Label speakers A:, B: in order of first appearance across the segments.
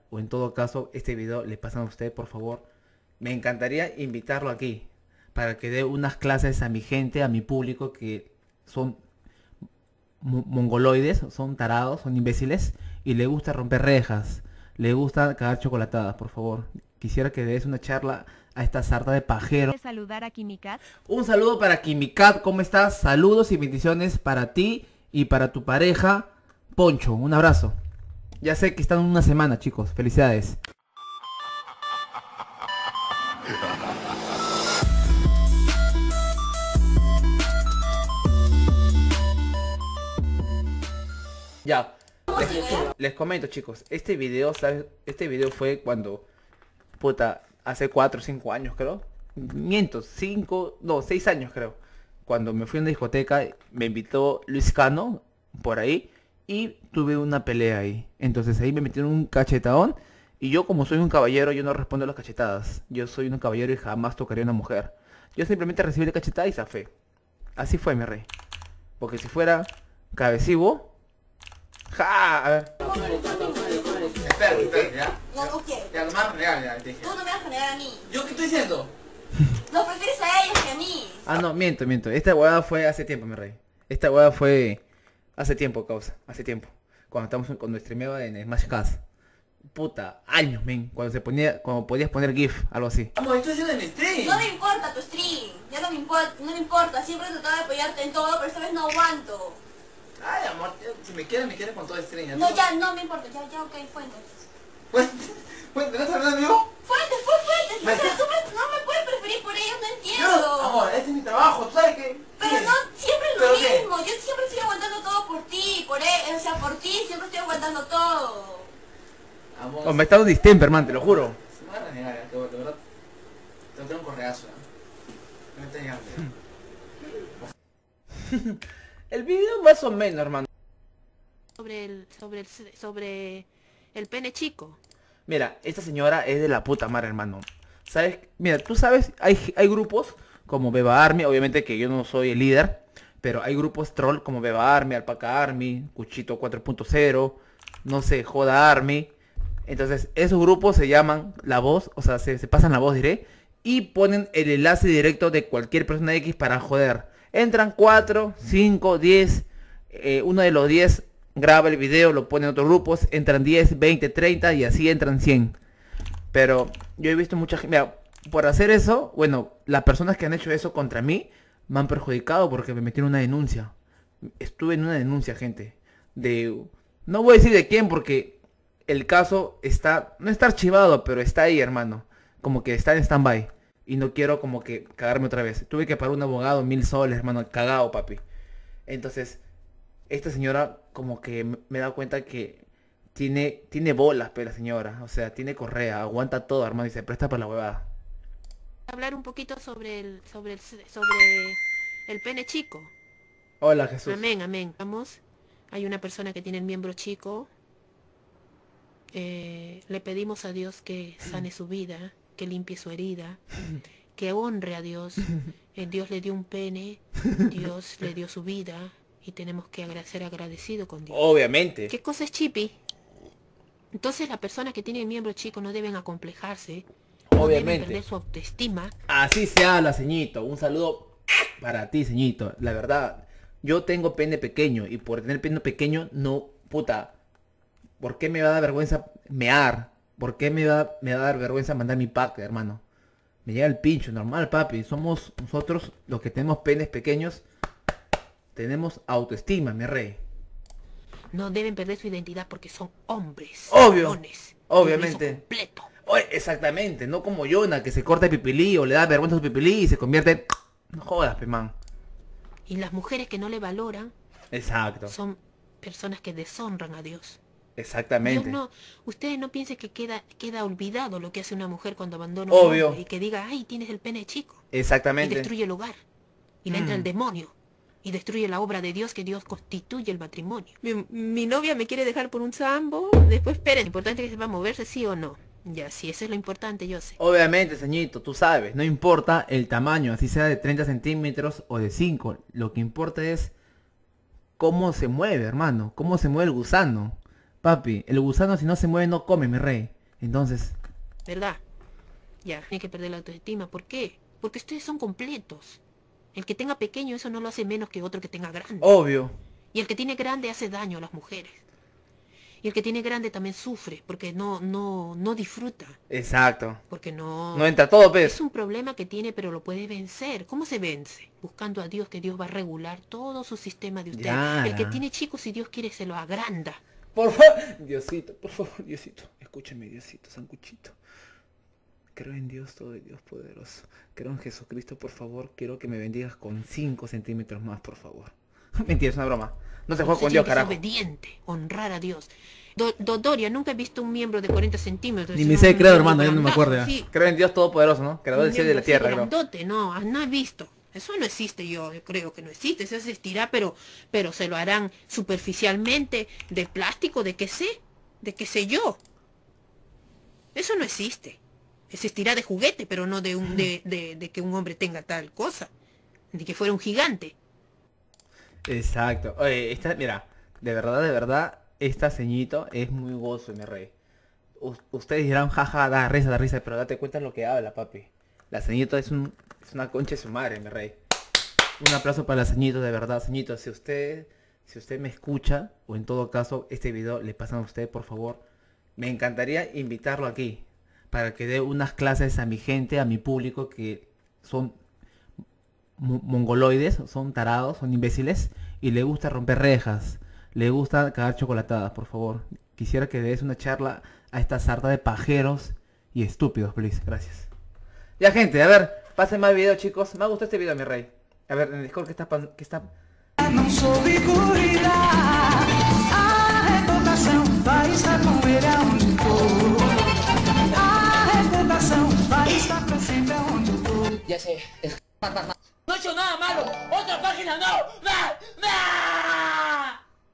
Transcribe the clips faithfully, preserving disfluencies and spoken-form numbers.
A: o en todo caso este video le pasan a usted, por favor, me encantaría invitarlo aquí para que dé unas clases a mi gente, a mi público que son mo- mongoloides, son tarados, son imbéciles y le gusta romper rejas, le gusta cagar chocolatadas, por favor. Quisiera que des una charla a esta sarta de pajeros.
B: ¿Quieres saludar a Kimikat?
A: Un saludo para Kimikat, ¿cómo estás? Saludos y bendiciones para ti y para tu pareja, Poncho. Un abrazo. Ya sé que están una semana, chicos. Felicidades. Ya. Les, les comento, chicos. Este video, ¿sabes? Este video fue cuando... Puta, hace cuatro o cinco años, creo. Miento, cinco, no, seis años, creo. Cuando me fui a una discoteca, me invitó Luis Cano, por ahí, y tuve una pelea ahí. Entonces ahí me metieron un cachetadón, y yo como soy un caballero, yo no respondo a las cachetadas. Yo soy un caballero y jamás tocaría a una mujer. Yo simplemente recibí la cachetada y zafé. Así fue, mi rey. Porque si fuera cabecivo... ¡Ja! A ver.
C: Espera, espera, ya.
D: No, no quiero.
C: Ya, nomás real, ya, te dije.
D: Tú no me vas a generar a mí.
C: ¿Yo qué estoy diciendo?
D: Los prefieres a ellos que a mí.
A: Ah, no, miento, miento. Esta hueá fue hace tiempo, mi rey. Esta hueá fue hace tiempo, causa. Hace tiempo. Cuando estábamos, cuando streameaba en Smash Cast. Puta, años, men. Cuando se ponía, cuando podías poner GIF, algo así.
C: Vamos, estoy haciendo el stream.
D: No me importa tu stream. Ya no me importa, no me importa. Siempre he tratado de apoyarte en todo, pero esta vez no aguanto.
C: Ay, amor, si me quieres, me quieres con todo el stream.
D: No, ya, no me importa. Ya, ya, ok, fuentes.
C: Fuentes, fuentes, ¿no estás hablando amigo?
D: Fuentes, fue fuentes.
C: Me-
D: O sea, tú me- no me puedes preferir por ellos, no entiendo.
C: Yo, amor, este es mi trabajo, ¿tú sabes qué?
D: Pero
C: Sí.
D: no, siempre es
C: ¿Pero
D: lo
C: qué?
D: mismo. Yo siempre estoy aguantando todo por ti, por él. O sea, por ti siempre estoy aguantando todo.
C: Amor,
A: Oh, me está dando distemper, man, te lo juro.
C: se me van a renegar, ya, de verdad. Te voy a tener un correazo, ¿eh? No me estás llegando.
A: El video más o menos, hermano.
E: sobre el sobre el sobre el pene chico.
A: Mira, esta señora es de la puta madre, hermano. ¿Sabes? Mira, tú sabes, hay, hay grupos como Beba Army, obviamente que yo no soy el líder, pero hay grupos troll como Beba Army, Alpaca Army, Cuchito cuatro punto cero, no sé, Joda Army. Entonces, esos grupos se llaman La Voz, o sea, se, se pasan la voz, diré, y ponen el enlace directo de cualquier persona X para joder. Entran cuatro, cinco, diez, eh, uno de los diez graba el video, lo pone en otros grupos, entran diez, veinte, treinta y así entran cien. Pero yo he visto mucha gente, mira, por hacer eso, bueno, las personas que han hecho eso contra mí me han perjudicado porque me metieron una denuncia. Estuve en una denuncia, gente, de... No voy a decir de quién porque el caso está, no está archivado, pero está ahí, hermano. Como que está en stand-by. Y no quiero como que cagarme otra vez. Tuve que pagar un abogado, mil soles, hermano, cagado, papi. Entonces, esta señora como que m- me da cuenta que tiene, tiene bolas, pero la señora. O sea, tiene correa, aguanta todo, hermano, y se presta para la huevada.
E: Hablar un poquito sobre el sobre el sobre el pene chico.
A: Hola, Jesús.
E: Amén, amén. Vamos. Hay una persona que tiene el miembro chico. Eh, le pedimos a Dios que sane su vida, que limpie su herida, que honre a Dios. Eh, Dios le dio un pene, Dios le dio su vida y tenemos que agra- ser agradecidos con Dios.
A: Obviamente.
E: ¿Qué cosa es chipi? Entonces las personas que tienen miembro chico no deben acomplejarse, no deben
A: Obviamente.
E: perder su autoestima.
A: Así se habla, ceñito. Un saludo para ti, ceñito. La verdad, yo tengo pene pequeño y por tener pene pequeño, no, puta. ¿Por qué me va a dar vergüenza mear? ¿Por qué me va, me va a dar vergüenza mandar mi pack, hermano? Me llega el pincho, normal, papi. Somos nosotros los que tenemos penes pequeños. Tenemos autoestima, mi rey.
E: No deben perder su identidad porque son hombres.
A: Obvio,
E: varones,
A: obviamente.
E: de un beso completo.
A: Oye, exactamente, no como Jonah que se corta el pipilí o le da vergüenza a su pipilí y se convierte en... No jodas, pe man.
E: Y las mujeres que no le valoran
A: Exacto,
E: son personas que deshonran a Dios. Dios
A: exactamente.
E: no, ustedes no piensen que queda, queda olvidado lo que hace una mujer cuando abandona
A: Obvio.
E: un hombre y que diga, ay, tienes el pene chico. Y
A: Exactamente.
E: destruye el hogar. Y le entra
A: Mm.
E: el demonio. Y destruye la obra de Dios, que Dios constituye el matrimonio. Mi, mi novia me quiere dejar por un sambo. Después esperen, importante que sepa moverse, sí o no. Ya, sí, eso es lo importante, yo sé.
A: Obviamente, ceñito, tú sabes, no importa el tamaño, así sea de treinta centímetros o de cinco. Lo que importa es cómo se mueve, hermano. Cómo se mueve el gusano. Papi, el gusano si no se mueve no come, mi rey. Entonces,
E: ¿verdad? Ya, tiene que perder la autoestima. ¿Por qué? Porque ustedes son completos. El que tenga pequeño eso no lo hace menos que otro que tenga grande.
A: obvio.
E: Y el que tiene grande hace daño a las mujeres. Y el que tiene grande también sufre porque no, no, no disfruta.
A: Exacto.
E: Porque no...
A: No entra todo, pez.
E: Es un problema que tiene, pero lo puede vencer. ¿Cómo se vence? Buscando a Dios, que Dios va a regular todo su sistema de usted.
A: Ya.
E: El que tiene chicos, si Dios quiere, se lo agranda.
A: Por favor. Diosito, por favor, Diosito. Escúchame, Diosito, sancuchito. Creo en Dios, todo el Dios poderoso. Creo en Jesucristo, por favor. Quiero que me bendigas con cinco centímetros más, por favor. Mentira, es una broma. No se juega
E: Usted
A: con Dios,
E: tiene que ser
A: carajo.
E: obediente, honrar a Dios. Do, do- Doria, nunca he visto un miembro de cuarenta centímetros.
B: Ni me
E: sino
B: sé,
E: un
B: creo,
E: miembro
B: hermano, ya no me
E: grandazo,
B: acuerdo ya.
E: sí.
A: Creo en Dios todopoderoso, ¿no? Creador del
E: Un
A: cielo y de la
E: miembro
A: tierra,
E: así
A: creo.
E: grandote, no, ah, no he visto. Eso no existe, yo creo que no existe. Eso se estira, pero, pero se lo harán superficialmente, de plástico, de qué sé, de qué sé yo. Eso no existe. Se estira de juguete, pero no de, un, de, de, de que un hombre tenga tal cosa. De que fuera un gigante.
A: Exacto. Oye, esta, mira, de verdad, de verdad, esta ceñito es muy gozo, mi rey. U- ustedes dirán, jaja, da risa, da risa, pero date cuenta de lo que habla, papi. La ceñito es un, es una concha de su madre, mi rey. Un aplauso para la ceñito, de verdad, ceñito. Si usted, si usted me escucha, o en todo caso, este video le pasan a usted, por favor, me encantaría invitarlo aquí, para que dé unas clases a mi gente, a mi público, que son mo- mongoloides, son tarados, son imbéciles, y le gusta romper rejas, le gusta cagar chocolatadas, por favor. Quisiera que des una charla a esta sarta de pajeros y estúpidos, please. Gracias. Ya, gente, a ver, pasen más videos, chicos. Me ha gustado este video, mi rey. A ver, en el Discord, ¿qué está pan- qué está?
F: Não soube cuidar. A reputação vai estar com ele aonde for. A reputação vai estar pra sempre aonde eu for.
C: Ya sé, es... No he hecho nada malo. Otra página, no. ¡No! ¡No!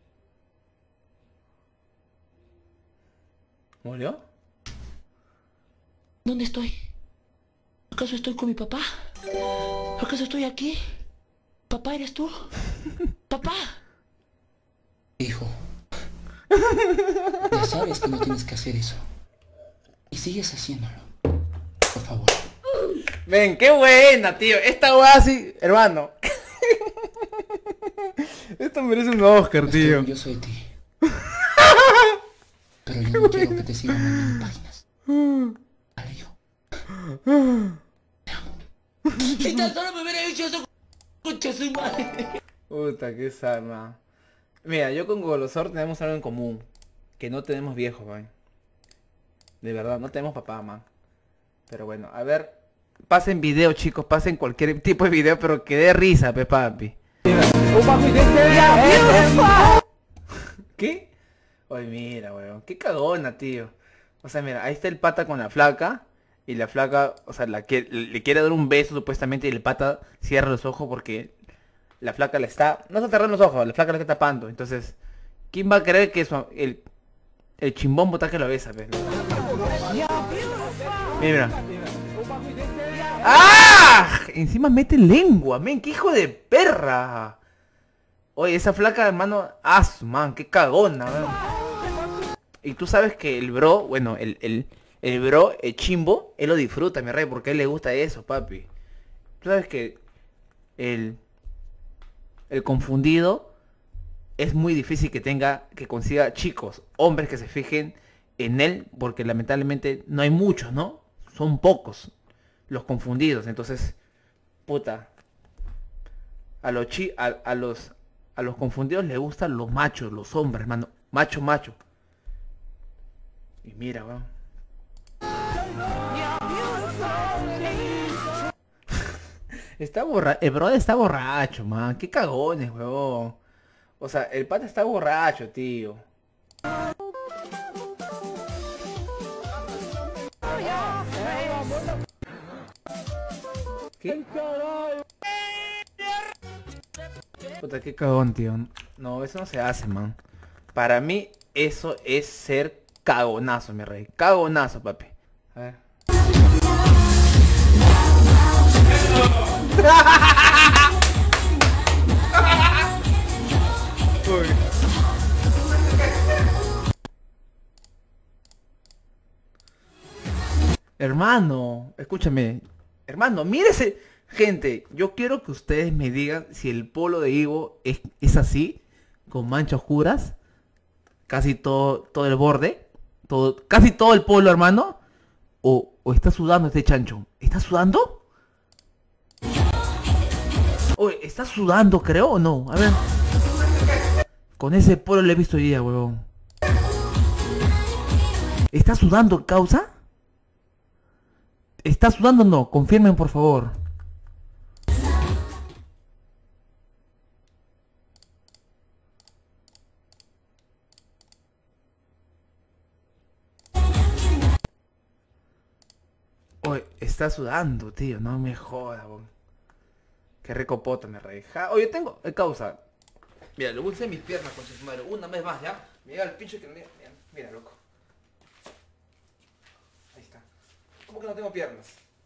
A: ¿Murió?
C: ¿Dónde estoy? ¿Acaso estoy con mi papá? ¿Acaso estoy aquí? ¿Papá eres tú? ¿Papá? Hijo, ya sabes que no tienes que hacer eso. Y sigues haciéndolo. Por favor.
A: Ven, qué buena, tío. Esta weá así, hermano. Esto merece un Oscar,
C: Estoy
A: tío.
C: orgulloso de ti. Pero yo no quiero que te sigan mandando páginas. Vale, hijo. Te amo. Si tan solo me hubiera dicho eso, concha su madre.
A: Puta, qué salma. Mira, yo con Golosor tenemos algo en común. Que no tenemos viejos, man. De verdad, no tenemos papá, man. Pero bueno, a ver. Pasen video, chicos. Pasen cualquier tipo de video, pero que dé risa, pe papi. ¿Qué? Oye, mira, weón. Qué cagona, tío. O sea, mira, ahí está el pata con la flaca. Y la flaca, o sea, la que, le quiere dar un beso supuestamente. Y el pata cierra los ojos porque la flaca le está... No está cerrando los ojos, la flaca le está tapando. Entonces, ¿quién va a creer que eso, el, el chimbón botaje lo besa, pe? Mira, mira. ¡Ah! Encima mete lengua, men, qué hijo de perra. Oye, esa flaca, hermano, ah, man, qué cagona, man. Y tú sabes que el bro, bueno, el, el, el bro, el chimbo, él lo disfruta, mi rey, porque a él le gusta eso, papi. Tú sabes que el, el confundido es muy difícil que tenga, que consiga chicos, hombres que se fijen en él, porque lamentablemente no hay muchos, ¿no? Son pocos los confundidos, entonces, puta, a los chi, a, a los a los confundidos les gustan los machos, los hombres, hermano, macho, macho. Y mira, weón. Está borracho, el brother está borracho, man, qué cagones, weón. O sea, el pata está borracho, tío. ¿Qué? Puta, qué cagón, tío. No, eso no se hace, man. Para mí, eso es ser cagonazo, mi rey. Cagonazo, papi. A ver. Uy. Hermano, escúchame. Hermano, mírese. Gente, yo quiero que ustedes me digan si el polo de Ivo es, es así, con manchas oscuras, casi todo, todo el borde, todo, casi todo el polo, hermano, o, o está sudando este chancho. ¿Está sudando? Oye, ¿está sudando, creo, o no? A ver. Con ese polo le he visto hoy día, huevón. ¿Está sudando, causa? ¿Está sudando o no? Confirmen, por favor. Oye, está sudando, tío. No me jodas, weón. Qué rico poto me reja. Oye, tengo... Eh, causa. Mira, lo puse en mis piernas, con su madre. Una vez más, ¿ya? Mira el pinche que... Mira, mira, mira, loco. Ahí está. ¿Cómo que no tengo piernas?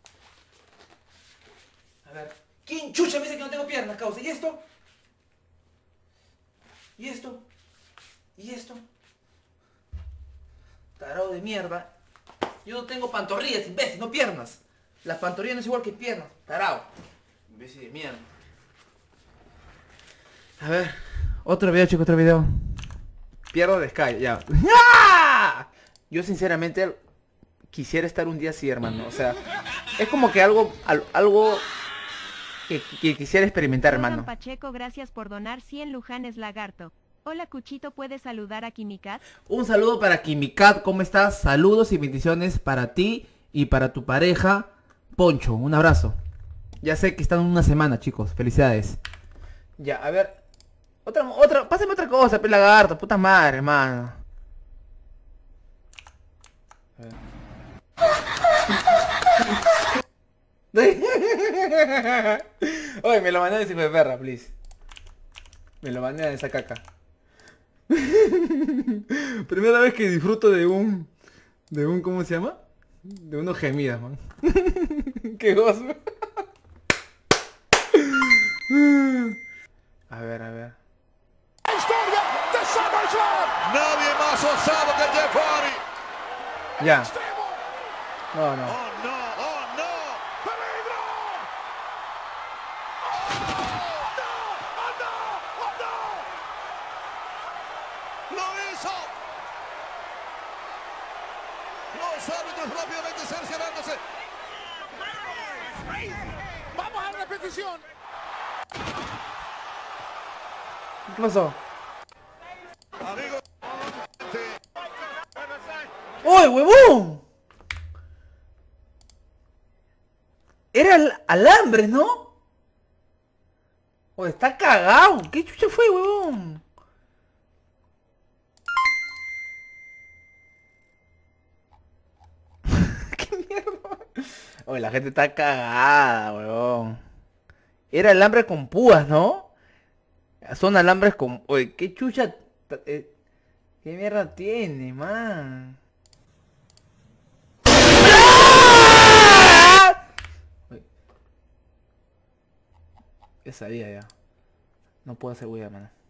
A: A ver. ¿Quién chucha me dice que no tengo piernas, causa? ¿Y esto? ¿Y esto? ¿Y esto? Tarado de mierda. Yo no tengo pantorrillas, imbécil, no piernas. Las pantorrillas no es igual que piernas. Tarado. Imbécil de mierda. A ver. Otro video, chicos, otro video. Pierdo de Sky, ya. ¡Ah! Yo sinceramente quisiera estar un día así, hermano. O sea, es como que algo, al- algo que, que quisiera experimentar,
B: Logan
A: hermano.
B: Pacheco, gracias por donar cien lujanes lagarto. Hola Cuchito, ¿puedes saludar a Kimikat?
A: Un saludo para Kimikat, ¿cómo estás? Saludos y bendiciones para ti y para tu pareja, Poncho. Un abrazo. Ya sé que están una semana, chicos. Felicidades. Ya, a ver. Otra, otra, pásame otra cosa, pe lagarto, puta madre, hermano. A ver. Oye, me lo mandé de hijo de perra, please. Me lo mandé de esa caca. Primera vez que disfruto de un... De un... ¿Cómo se llama? De unos gemidas, man. Qué gozo. A ver, a ver.
G: Nadie más osado que Jeff Hardy.
A: Ya. No, no.
G: Oh no, oh no. ¡Peligro! ¡Oh no! ¡Oh no! ¡Oh no! ¡Lo hizo! Los árbitros rápidamente cerciorándose. ¡Vamos a la repetición!
A: ¿Qué pasó?
G: Amigos.
A: ¡Uy, huevón! Era el alambre, ¿no? Oh, está cagado. ¿Qué chucha fue, huevón? ¿Qué mierda? Oye, la gente está cagada, huevón. Era alambre con púas, ¿no? Son alambres con... Oye, ¿qué chucha? eh, ¿Qué mierda tiene, man? Ya sabía ya. No puedo hacer huella, mano.